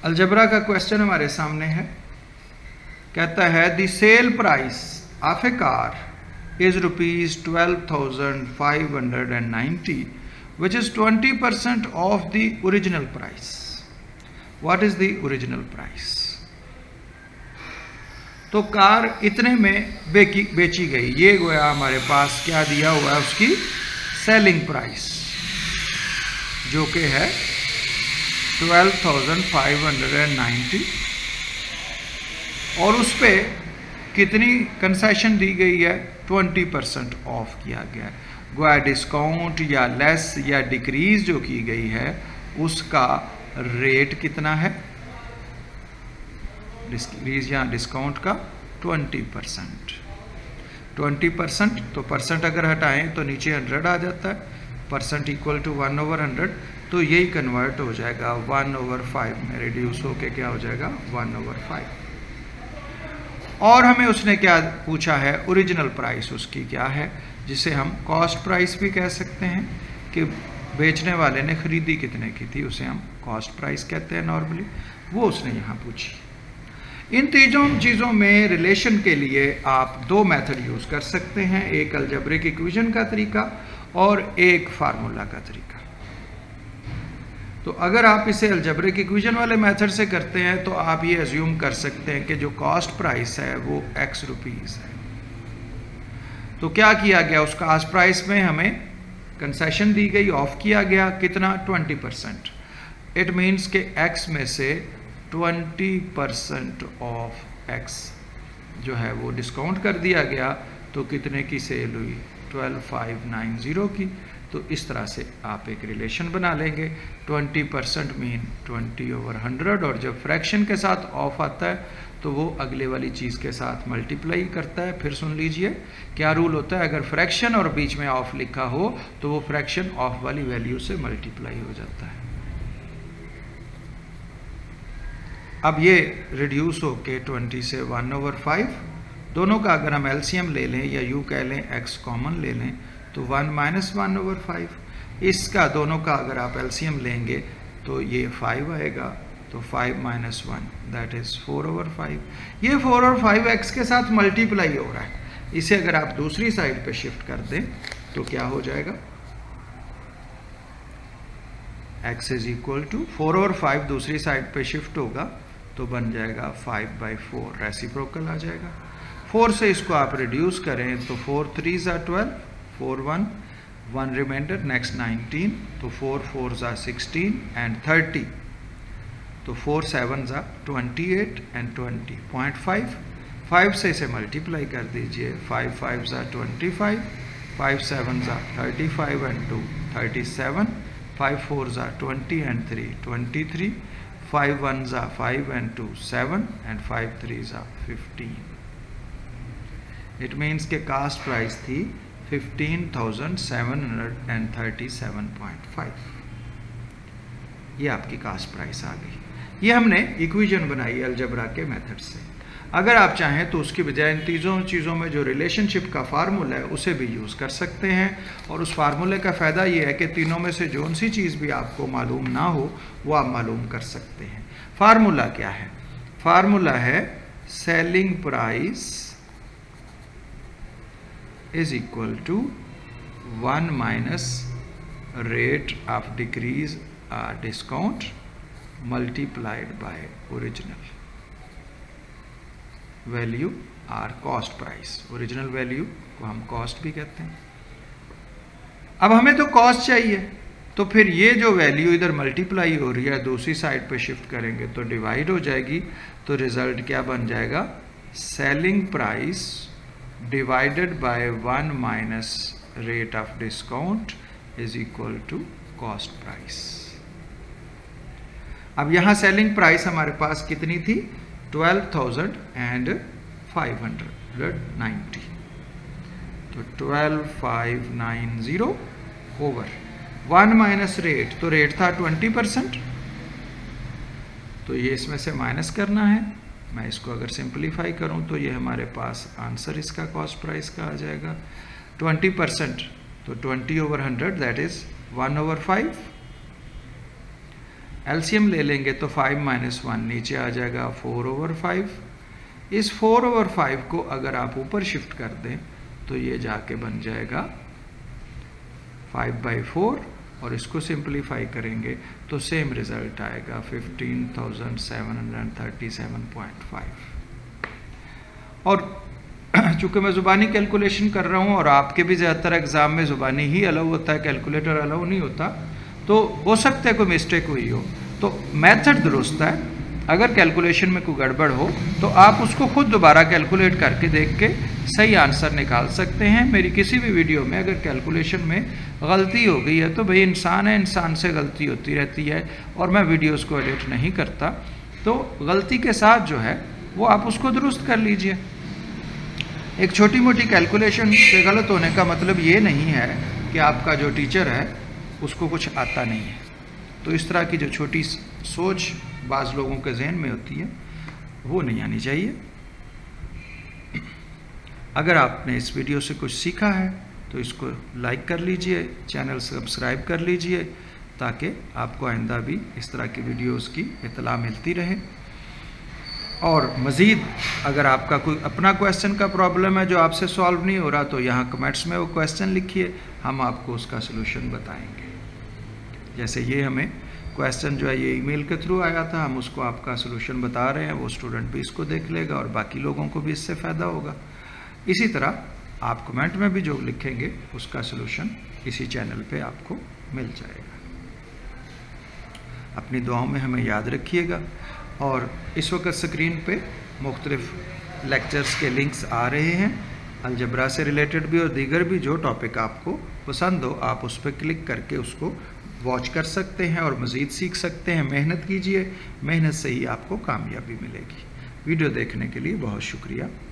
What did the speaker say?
Algebra का question हमारे सामने है। कहता है the sale price of a car is rupees 12,590 which is 20% of the original price. What is the original price? तो कार इतने में बेची गई, ये गोया हमारे पास क्या दिया हुआ है उसकी सेलिंग प्राइस जो कि है 12,590 और उस पे कितनी कंसेशन दी गई है 20% ऑफ किया गया है। गोया डिस्काउंट या लेस या डिक्रीज जो की गई है उसका रेट कितना है, डिक्रीज या डिस्काउंट का 20%। 20% तो परसेंट अगर हटाएं तो नीचे 100 आ जाता है, परसेंट इक्वल टू 1/100, तो यही कन्वर्ट हो जाएगा 1/5 में, रिड्यूस होके क्या हो जाएगा 1/5। और हमें उसने क्या पूछा है, ओरिजिनल प्राइस उसकी क्या है, जिसे हम कॉस्ट प्राइस भी कह सकते हैं कि बेचने वाले ने खरीदी कितने की थी, उसे हम कॉस्ट प्राइस कहते हैं नॉर्मली, वो उसने यहाँ पूछी। इन तीनों चीज़ों में रिलेशन के लिए आप दो मेथड यूज़ कर सकते हैं, एक अलजेब्रिक इक्वेशन का तरीका और एक फार्मूला का तरीका। तो अगर आप इसे अलजेब्रिक इक्वेशन वाले मेथड से करते हैं तो आप ये अज्यूम कर सकते हैं कि जो कॉस्ट प्राइस है वो x रुपीज़ है। तो क्या किया गया, उस कॉस्ट प्राइस में हमें कंसेशन दी गई, ऑफ किया गया कितना 20%। इट मीन्स के x में से 20% ऑफ x जो है वो डिस्काउंट कर दिया गया, तो कितने की सेल हुई 12,590 की। तो इस तरह से आप एक रिलेशन बना लेंगे, 20% मीन 20/100, और जब फ्रैक्शन के साथ ऑफ आता है तो वो अगले वाली चीज़ के साथ मल्टीप्लाई करता है। फिर सुन लीजिए क्या रूल होता है, अगर फ्रैक्शन और बीच में ऑफ लिखा हो तो वो फ्रैक्शन ऑफ वाली वैल्यू से मल्टीप्लाई हो जाता है। अब ये रिड्यूस होके 20 से 1/5, दोनों का अगर हम एलसीएम ले लें या यूँ कह लें x कॉमन ले लें तो 1 - 1/5, इसका दोनों का अगर आप एलसीएम लेंगे तो ये 5 आएगा, तो 5 - 1 दैट इज़ 4/5। ये 4 और 5 x के साथ मल्टीप्लाई हो रहा है। इसे अगर आप दूसरी साइड पे शिफ्ट कर दें तो क्या हो जाएगा, x इज इक्वल टू 4 और 5 दूसरी साइड पे शिफ्ट होगा तो बन जाएगा 5/4, रेसिप्रोकल आ जाएगा। 4 से इसको आप रिड्यूस करें तो 4 3 = 12, 4 1 रिमाइंडर, नेक्स्ट 19, तो 4 4 = 16 एंड 30, तो 4 7 = 28 एंड 20 0.5। 5 से इसे मल्टीप्लाई कर दीजिए, 5 5 = 25, 5 7 = 35 and 2 37, 5 4 = 20 and 3 23, 5 1 = 5 and 2 7 and 5 3 = 15। It means के कास्ट प्राइस थी 15,737.5। ये आपकी कास्ट प्राइस आ गई। ये हमने इक्वेशन बनाई अलजेब्रा के मेथड से। अगर आप चाहें तो उसकी बजाय इन तीनों चीज़ों में जो रिलेशनशिप का फार्मूला है उसे भी यूज़ कर सकते हैं, और उस फार्मूले का फ़ायदा ये है कि तीनों में से जो सी चीज़ भी आपको मालूम ना हो वो आप मालूम कर सकते हैं। फार्मूला क्या है, फार्मूला है selling price is equal to 1 minus rate of decrease discount multiplied by original value or cost price। Original value को हम कॉस्ट भी कहते हैं। अब हमें तो कॉस्ट चाहिए, तो फिर ये जो वैल्यू इधर मल्टीप्लाई हो रही है दूसरी साइड पे शिफ्ट करेंगे तो डिवाइड हो जाएगी, तो रिजल्ट क्या बन जाएगा, selling price divided by 1 minus rate of discount is equal to cost price। अब यहाँ सेलिंग प्राइस हमारे पास कितनी थी 12,590, तो 12,590 ओवर 1 माइनस रेट, तो रेट था 20%, तो ये इसमें से माइनस करना है। मैं इसको अगर सिंप्लीफाई करूं तो ये हमारे पास आंसर इसका कॉस्ट प्राइस का आ जाएगा 20%, तो 20/100 दैट इज 1/5। एलसीएम ले लेंगे तो 5 - 1 नीचे आ जाएगा 4/5। इस 4/5 को अगर आप ऊपर शिफ्ट कर दें तो ये जाके बन जाएगा 5/4 और इसको सिंप्लीफाई करेंगे तो सेम रिजल्ट आएगा 15,737.5। और चूंकि मैं ज़ुबानी कैलकुलेशन कर रहा हूँ और आपके भी ज़्यादातर एग्ज़ाम में ज़ुबानी ही अलाउ होता है, कैलकुलेटर अलाउ नहीं होता, तो हो सकता है कोई मिस्टेक हुई हो। तो मेथड दुरुस्त है, अगर कैलकुलेशन में कोई गड़बड़ हो तो आप उसको खुद दोबारा कैलकुलेट करके देख के सही आंसर निकाल सकते हैं। मेरी किसी भी वीडियो में अगर कैलकुलेशन में गलती हो गई है तो भाई इंसान है, इंसान से गलती होती रहती है और मैं वीडियोस को एडिट नहीं करता, तो गलती के साथ जो है वो आप उसको दुरुस्त कर लीजिए। एक छोटी मोटी कैलकुलेशन से गलत होने का मतलब ये नहीं है कि आपका जो टीचर है उसको कुछ आता नहीं है। तो इस तरह की जो छोटी सोच बाज़ लोगों के जहन में होती है वो नहीं आनी चाहिए। अगर आपने इस वीडियो से कुछ सीखा है तो इसको लाइक कर लीजिए, चैनल सब्सक्राइब कर लीजिए ताकि आपको आइंदा भी इस तरह की वीडियोस की इत्तला मिलती रहे। और मज़ीद अगर आपका कोई अपना क्वेश्चन का प्रॉब्लम है जो आपसे सॉल्व नहीं हो रहा तो यहाँ कमेंट्स में वो क्वेश्चन लिखिए, हम आपको उसका सलूशन बताएंगे। जैसे ये हमें क्वेश्चन जो है ये ईमेल के थ्रू आया था, हम उसको आपका सलूशन बता रहे हैं, वो स्टूडेंट भी इसको देख लेगा और बाकी लोगों को भी इससे फ़ायदा होगा। इसी तरह आप कमेंट में भी जो लिखेंगे उसका सलूशन इसी चैनल पे आपको मिल जाएगा। अपनी दुआओं में हमें याद रखिएगा। और इस वक्त स्क्रीन पे मुख्तलिफ लेक्चर्स के लिंक्स आ रहे हैं, अलजबरा से रिलेटेड भी और दीगर भी। जो टॉपिक आपको पसंद हो आप उस पर क्लिक करके उसको वॉच कर सकते हैं और मज़ीद सीख सकते हैं। मेहनत कीजिए, मेहनत से ही आपको कामयाबी मिलेगी। वीडियो देखने के लिए बहुत शुक्रिया।